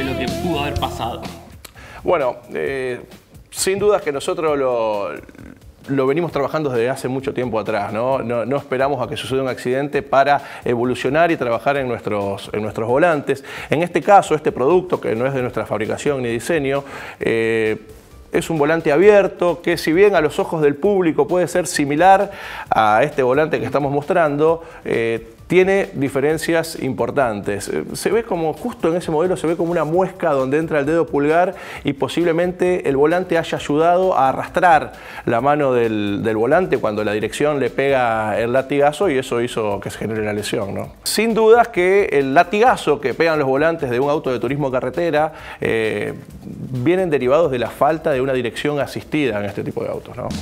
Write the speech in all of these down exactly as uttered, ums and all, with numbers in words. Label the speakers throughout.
Speaker 1: lo que pudo haber pasado?
Speaker 2: Bueno, eh, sin duda que nosotros lo, lo venimos trabajando desde hace mucho tiempo atrás, ¿no? No, no esperamos a que suceda un accidente para evolucionar y trabajar en nuestros, en nuestros volantes. En este caso, este producto, que no es de nuestra fabricación ni diseño, eh, es un volante abierto que, si bien a los ojos del público puede ser similar a este volante que estamos mostrando, eh, tiene diferencias importantes. Se ve como, justo en ese modelo, se ve como una muesca donde entra el dedo pulgar y posiblemente el volante haya ayudado a arrastrar la mano del, del volante cuando la dirección le pega el latigazo, y eso hizo que se genere la lesión, ¿no? Sin dudas que el latigazo que pegan los volantes de un auto de turismo carretera eh, vienen derivados de la falta de una dirección asistida en este tipo de autos, ¿no?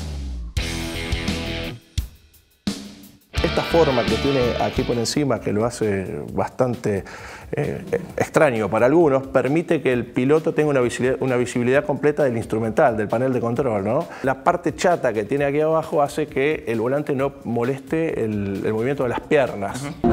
Speaker 2: Esta forma que tiene aquí por encima, que lo hace bastante eh, extraño para algunos, permite que el piloto tenga una visibilidad, una visibilidad completa del instrumental, del panel de control, ¿no? La parte chata que tiene aquí abajo hace que el volante no moleste el, el movimiento de las piernas. Uh-huh.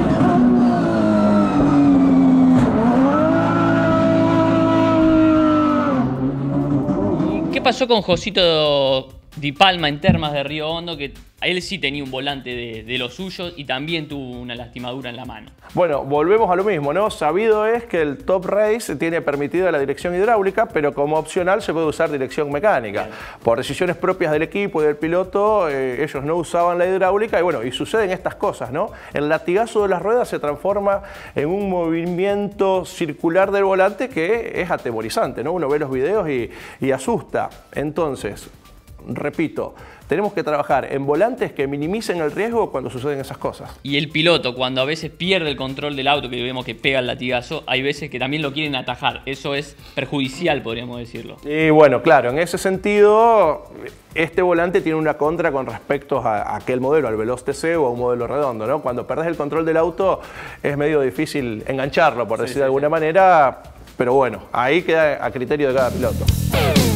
Speaker 1: ¿Qué pasó con Josito Di Palma en Termas de Río Hondo? Que él sí tenía un volante de, de los suyos y también tuvo una lastimadura en la mano.
Speaker 2: Bueno, volvemos a lo mismo, ¿no? Sabido es que el Top Race tiene permitida la dirección hidráulica, pero como opcional se puede usar dirección mecánica. Bien. Por decisiones propias del equipo y del piloto, eh, ellos no usaban la hidráulica, y bueno, y suceden estas cosas, ¿no? El latigazo de las ruedas se transforma en un movimiento circular del volante que es atemorizante, ¿no? Uno ve los videos y, y asusta. Entonces, repito, tenemos que trabajar en volantes que minimicen el riesgo cuando suceden esas cosas.
Speaker 1: Y el piloto, cuando a veces pierde el control del auto, que vemos que pega el latigazo, hay veces que también lo quieren atajar. Eso es perjudicial, podríamos decirlo.
Speaker 2: Y bueno, claro, en ese sentido, este volante tiene una contra con respecto a, a aquel modelo, al Veloz T C o a un modelo redondo, ¿no? Cuando perdés el control del auto es medio difícil engancharlo, por decir sí, de alguna sí. manera, pero bueno, ahí queda a criterio de cada piloto.